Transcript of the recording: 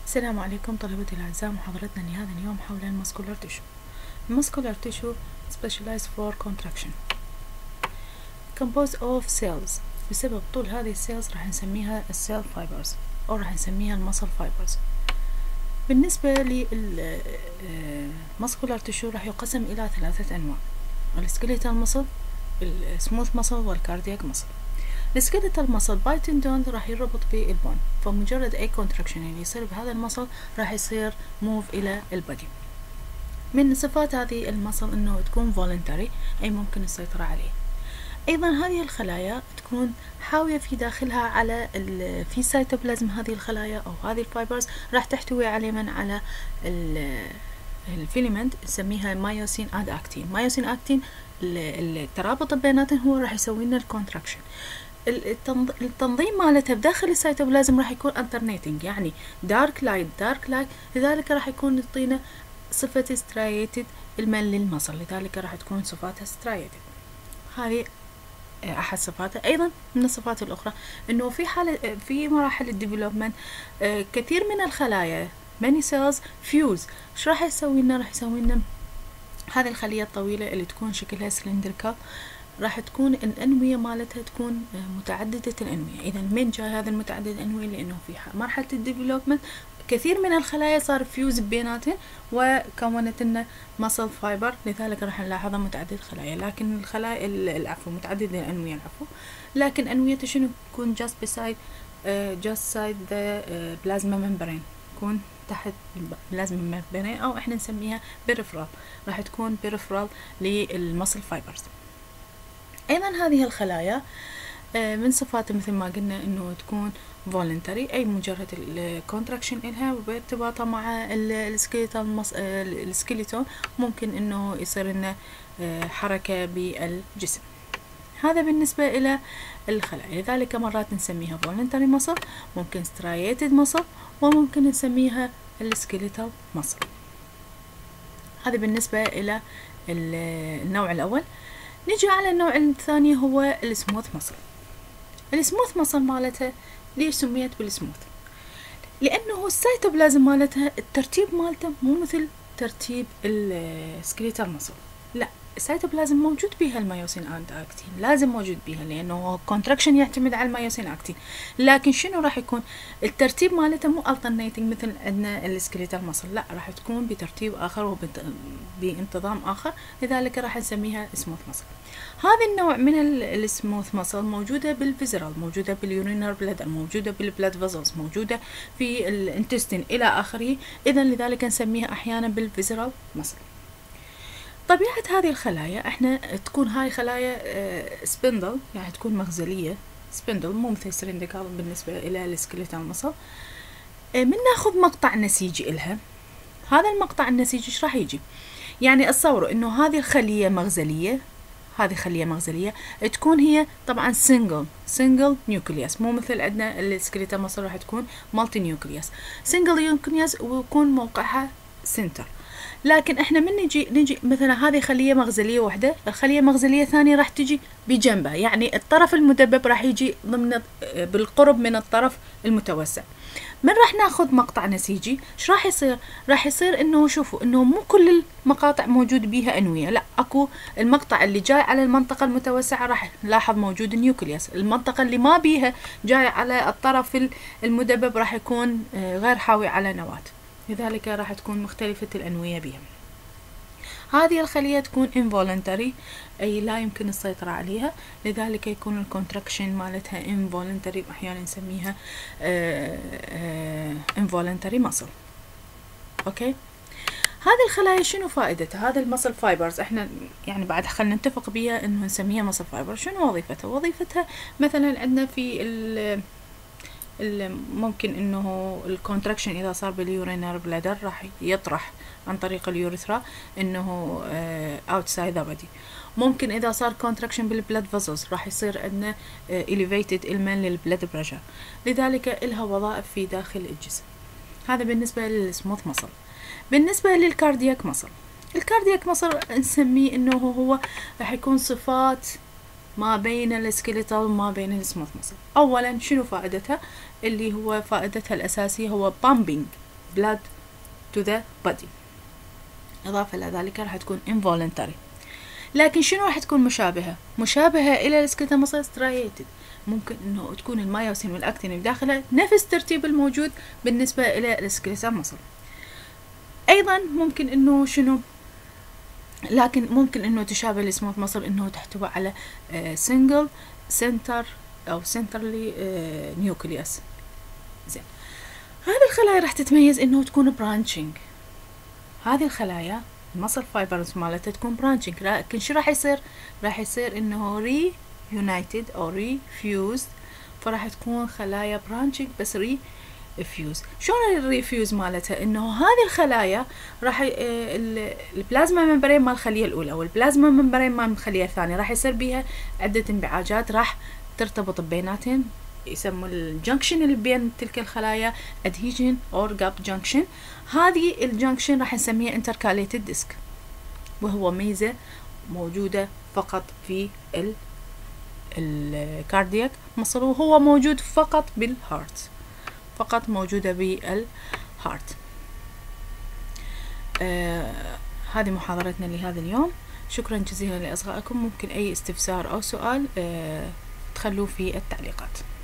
السلام عليكم طلبتي الأعزاء. محاضرتنا لهذا اليوم حول المسكولار تيشو. المسكولار تيشو specialized for contraction composed of cells. بسبب طول هذه السيلز راح نسميها السيل فايبرز أو راح نسميها المسل فايبرز. بالنسبة للمسكولار تيشو راح يقسم إلى 3 أنواع: السكيليتال مسل، السموث مسل، والكاردياك مسل. السكيليتال مسل باي تندون راح يربط بالبون، فمجرد اي كونتراكشن اللي يصير بهذا المسل راح يصير موف الى البادي. من صفات هذه المسل انه تكون فولنتري، اي ممكن السيطرة عليه. ايضا هذه الخلايا تكون حاوية في داخلها على في سيتوبلازم. هذه الخلايا او هذه الفايبرز راح تحتوي على الفيلمنت نسميها مايوسين اد اكتين. مايوسين اكتين الترابط بيناتهم هو راح يسوي لنا الكونتراكشن. التنظيم مالتها بداخل السيتوبلازم راح يكون alternating، يعني دارك لايت دارك لايت، لذلك راح يكون يعطينا صفة سترايتد الميل للمصل، لذلك راح تكون صفاتها سترايتد. هذه أحد صفاتها. أيضا من الصفات الأخرى إنه في مراحل الديفلوبمنت كثير من الخلايا many cells fuse. إيش راح يسوي لنا؟ راح يسوي لنا هذه الخلية الطويلة اللي تكون شكلها سلندريكال، راح تكون الأنوية مالتها تكون متعددة الأنوية. إذا من جاء هذا المتعدد الأنوية؟ لأنه في مرحلة الديفلوبمنت كثير من الخلايا صار فيوز بيناتهم وكونت لنا مسل فايبر، لذلك راح نلاحظها متعدد الخلايا. لكن الخلايا العفو متعدد الأنوية العفو، لكن أنوية شنو تكون just side the plasma membrane، تكون تحت البلازما membrane، أو إحنا نسميها peripheral، راح تكون peripheral للمسل فايبرز. أيضا هذه الخلايا من صفاتها مثل ما قلنا إنه تكون voluntary، أي مجرد الكونتراكشن إلها وبارتباطها مع السكيلتون ممكن إنه يصير لنا حركة بالجسم. هذا بالنسبة إلى الخلايا، لذلك مرات نسميها voluntary muscle، ممكن striated muscle، وممكن نسميها السكيلتال muscle. هذا بالنسبة إلى النوع الأول. نجي على النوع الثاني هو السموث مسل. السموث مسل مالتها ليش سميت بالسموث؟ لأنه السيتوبلازم مالتها الترتيب مالته مو مثل ترتيب السكليتال مسل، لا، السيتوبلازم موجود بيها المايوسين اند اكتين، لازم موجود بيها لأنه كونتراكشن يعتمد على المايوسين اكتين. لكن شنو راح يكون الترتيب مالته؟ مو alternating مثل عندنا السكليتال مسل، لا، راح تكون بترتيب آخر وبانتظام آخر، لذلك راح نسميها سموث مسل. هذا النوع من السموث مسل موجودة بالفيزرال، موجودة باليورينر بلادر، موجودة بالبلاد فازلز، موجودة في الانتستين إلى آخره. إذن لذلك نسميها أحيانا بالفيزرال مسل. طبيعة هذه الخلايا احنا تكون هاي خلايا سبندل، يعني تكون مغزلية سبندل، مو مثل سلندريكال بالنسبة إلى السكليتال مسل. من ناخذ مقطع نسيجي إلها، هذا المقطع النسيجي ايش راح يجي؟ يعني اتصوروا انه هذه الخلية مغزلية، هذه خلية مغزلية تكون هي طبعا سنجل نيوكليوس، مو مثل عندنا السكليتال مسل راح تكون مالتي نيوكليوس. سنجل نيوكليوس ويكون موقعها سنتر. لكن احنا من نجي مثلا هذه خلية مغزلية واحدة، الخلية مغزلية ثانية راح تجي بجنبها، يعني الطرف المدبب راح يجي بالقرب من الطرف المتوسع. من راح ناخذ مقطع نسيجي ايش راح يصير؟ راح يصير انه شوفوا انه مو كل المقاطع موجود بيها انويه، لا، اكو المقطع اللي جاي على المنطقه المتوسعه راح نلاحظ موجود النيوكليوس، المنطقه اللي ما بيها جاي على الطرف المدبب راح يكون غير حاوي على نواه، لذلك راح تكون مختلفه الانويه بها. هذه الخلية تكون involuntary، أي لا يمكن السيطرة عليها، لذلك يكون الكونتراكشن مالتها involuntary، أحيانا نسميها involuntary muscle. أوكي، هذه الخلايا شنو فائدتها؟ هذا المسل فايبرز احنا يعني بعد خلنا نتفق بيها انه نسميها مسل فايبر. شنو وظيفتها؟ وظيفتها مثلا عندنا في ممكن انه الكونتراكشن اذا صار باليورينر بلادر راح يطرح عن طريق اليوريثرا انه outside the body. ممكن اذا صار كونتراكشن بالبلاد فازلز راح يصير عندنا elevated المن للبلاد بريشر، لذلك لها وظائف في داخل الجسم. هذا بالنسبة للسموث مسل. بالنسبة للكاردياك مسل، الكاردياك مسل نسميه انه هو راح يكون صفات ما بين السكيليتال وما بين السموث مسل. اولا شنو فائدتها؟ اللي هو فائدتها الاساسية هو pumping blood to the body. إضافة إلى ذلك راح تكون involuntary. لكن شنو راح تكون مشابهة إلى السكليتال ماسل striated. ممكن إنه تكون المايوسين والأكتين بداخلها نفس الترتيب الموجود بالنسبة إلى السكليتال ماسل. أيضا ممكن إنه شنو، لكن ممكن إنه تشابه السموث ماسل إنه تحتوي على single center أو centrally nucleus. زين، هذه الخلايا راح تتميز إنه تكون برانشنج. هذه الخلايا المسل فايبرز مالتها تكون برانشنج، لكن شو راح يصير إنه reunited أو refused، فراح تكون خلايا برانشنج بس refuse. شلون الريفيوز مالتها؟ إنه هذه الخلايا راح البلازما ممبرين مال الخلية الأولى والبلازما ممبرين مال الخلية الثانية راح يصير بيها عدة انبعاجات راح ترتبط بيناتهم، يسموا الجنكشن اللي بين تلك الخلايا adhesion or gap junction. هذه الجنكشن راح نسميها intercalated disc، وهو ميزة موجودة فقط في الكاردياك مصل، وهو موجود فقط بالهارت، فقط موجودة بالهارت. هذه محاضرتنا لهذا اليوم. شكرا جزيلا لأصغائكم. ممكن أي استفسار أو سؤال تخلوه في التعليقات.